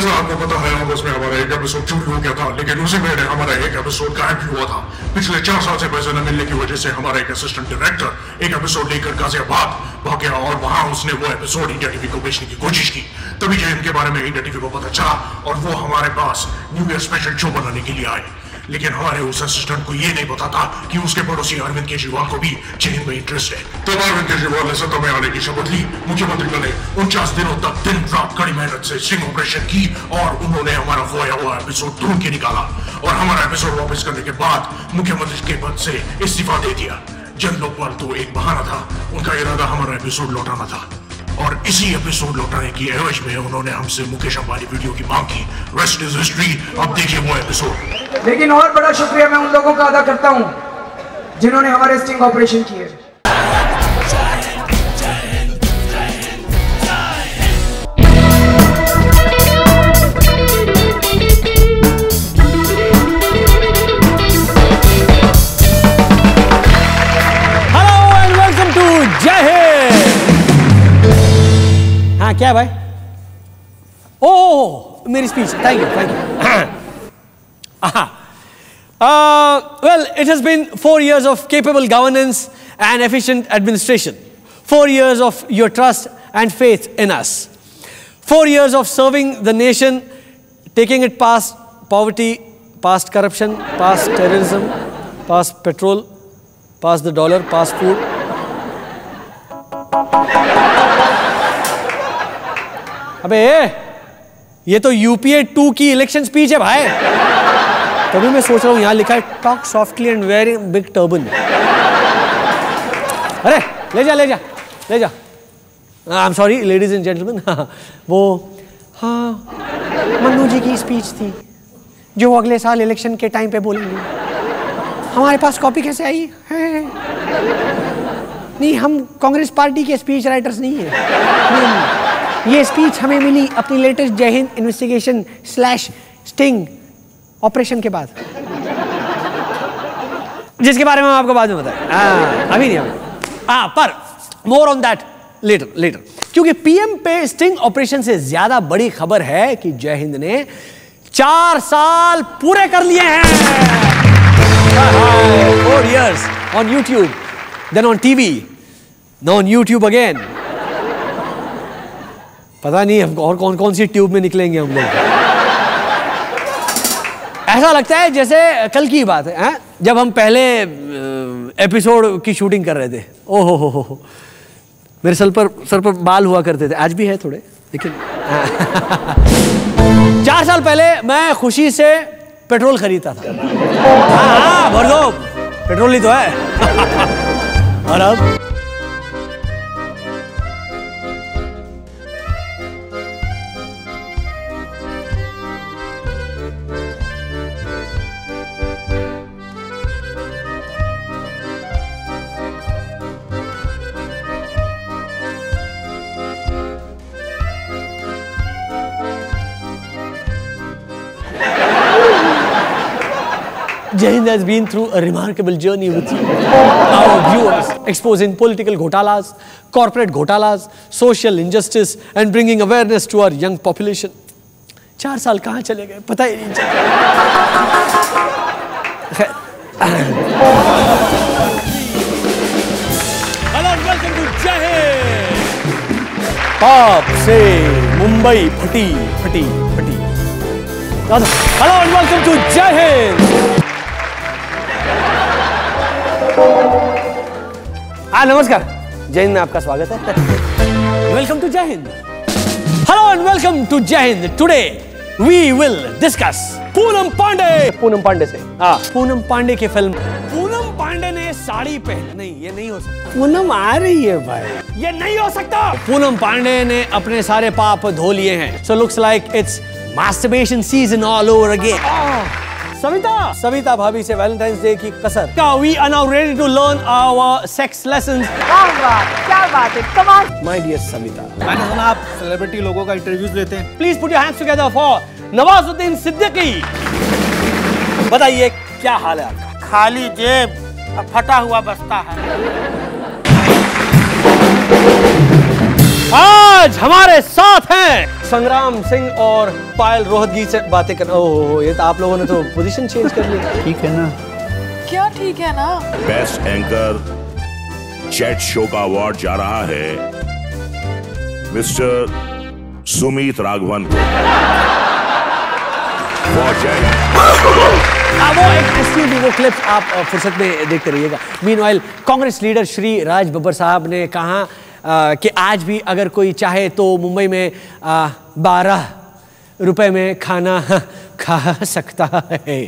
जैसा आपको पता है अगस्त में हमारा एक एपिसोड चोरी हो गया था, लेकिन उसी महीने हमारा एक एपिसोड गायब भी हुआ था। पिछले 4 साल से पैसे न मिलने की वजह से हमारा एक असिस्टेंट डायरेक्टर एक एपिसोड लेकर गाजियाबाद भाग गया और वहां उसने वो एपिसोड इंडिया टीवी को बेचने की कोशिश की। तभी जय हिंद के बारे में इंडिया टीवी को पता चला और वो हमारे पास न्यू ईयर स्पेशल शो बनाने के लिए आए। लेकिन हमारे उस असिस्टेंट को ये नहीं पता था कि उसके पड़ोसी अरविंद केजरीवाल को भी जय हिंद में इंटरेस्ट है। तब अरविंद केजरीवाल ने सत्ता में आने की शपथ ली। मुख्यमंत्री बने 49 दिनों तक दिन रात कड़ी मेहनत से स्टिंग ऑपरेशन की और उन्होंने हमारा खोया हुआ एपिसोड ढूंढ के निकाला और हमारा एपिसोड वापस करने के बाद मुख्यमंत्री के पद से इस्तीफा दे दिया। जन लोकपाल तो एक बहाना था, उनका इरादा हमारा एपिसोड लौटाना था और इसी एपिसोड लौटाने की एवज में उन्होंने हमसे मुकेश अंबानी वीडियो की मांग की। Rest is history. अब देखिए वो एपिसोड। लेकिन और बड़ा शुक्रिया मैं उन लोगों का अदा करता हूं जिन्होंने हमारे स्टिंग ऑपरेशन किए। Hello and welcome to Jai Hind. हाँ क्या है भाई? ओह मेरी speech, thank you. Well, it has been 4 years of capable governance and efficient administration. 4 years of your trust and faith in us. 4 years of serving the nation, taking it past poverty, past corruption, past terrorism, past petrol, past the dollar, past food. अबे ये तो UPA 2 की election speech है भाई। तभी मैं सोच रहा हूँ यहाँ लिखा है talk softly and very big turban. अरे ले जा ले जा ले जा। I am sorry ladies and gentleman. वो हाँ मन्नू जी की स्पीच थी जो अगले साल इलेक्शन के टाइम पे बोलेंगे। हमारे पास कॉपी कैसे आई है? नहीं हम कांग्रेस पार्टी के स्पीच राइटर्स नहीं है। नहीं, ये स्पीच हमें मिली अपनी लेटेस्ट जय हिंद इन्वेस्टिगेशन / स्टिंग ऑपरेशन के बाद, जिसके बारे में हम आपको बाद में बताएं। अभी नहीं पर मोर ऑन दैट लेटर। क्योंकि पीएम पे स्टिंग ऑपरेशन से ज्यादा बड़ी खबर है कि जय हिंद ने 4 साल पूरे कर लिए हैं। 4 years on YouTube, then on TV, now on YouTube again. पता नहीं हम और कौन कौन सी ट्यूब में निकलेंगे हम लोग। ऐसा लगता है जैसे कल की बात है जब हम पहले एपिसोड की शूटिंग कर रहे थे। ओहो हो मेरे सर पर बाल हुआ करते थे, आज भी है थोड़े, लेकिन 4 साल पहले मैं खुशी से पेट्रोल खरीदता था। हाँ भर दो, पेट्रोल ही तो है। और अब Jai Hind has been through a remarkable journey with you, our viewers, exposing political ghotalas, corporate ghotalas, social injustice, and bringing awareness to our young population. 4 साल कहाँ चले गए पता ही नहीं चला। Hello and welcome to Jai Hind. पाप से मुंबई फटी। Hello and welcome to Jai Hind. नमस्कार, जय हिंद में आपका स्वागत है। Welcome to Jai Hind. Hello and welcome to Jai Hind. Today we will discuss Poonam Pandey से। पूनम पांडे की फिल्म। पूनम पांडे ने साड़ी पहन, नहीं ये नहीं हो सकता। पूनम आ रही है भाई, ये नहीं हो सकता। पूनम पांडे ने अपने सारे पाप धो लिए हैं। So looks like it's masturbation season all over again. Savita Bhabhi से वैलेंटाइंस डे की कसर। We are now ready to learn our sex lessons. क्या बात है, कमाल। My dear सविता, मैंने सुना आप सेलिब्रिटी लोगों का इंटरव्यूज लेते हैं। Please put your hands together for Nawazuddin Siddiqui. बताइए क्या हाल है आपका? खाली जेब, फटा हुआ बस्ता है। आज हमारे साथ हैं संग्राम सिंह और पायल रोहतगी से बातें करना। ओहो, ये तो आप लोगों ने तो पोजीशन चेंज कर ली। ठीक है ना? क्या ठीक है ना? बेस्ट एंकर चैट शो का अवार्ड जा रहा है मिस्टर सुमित राघवन को। वो क्लिप्स आप फुर्सत में देखते रहिएगा। मीनवाइल कांग्रेस लीडर श्री राज बब्बर साहब ने कहा कि आज भी अगर कोई चाहे तो मुंबई में 12 रुपए में खाना खा सकता है।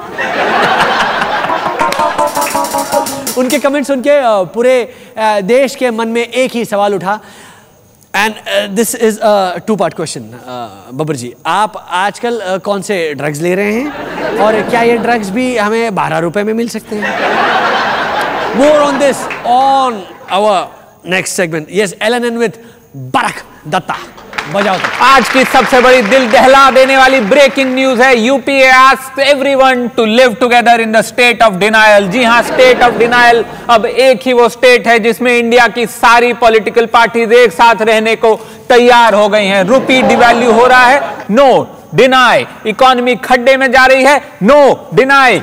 उनके कमेंट सुन के पूरे देश के मन में एक ही सवाल उठा, and this is a 2-part question. Babbar ji, आप आजकल कौन से ड्रग्स ले रहे हैं और क्या ये ड्रग्स भी हमें 12 रुपए में मिल सकते हैं? More on this on our next segment. Yes, LNN with Barak Dutta. बजाओ तो। आज की सबसे बड़ी दिल दहला देने वाली ब्रेकिंग न्यूज है। UPA asked everyone to live together in the state of denial. जी हां, स्टेट ऑफ डिनायल अब एक ही वो स्टेट है जिसमें इंडिया की सारी पॉलिटिकल पार्टीज एक साथ रहने को तैयार हो गई हैं। रुपी डिवैल्यू हो रहा है, नो डिनाई। इकोनॉमी खड्डे में जा रही है, नो डिनाई।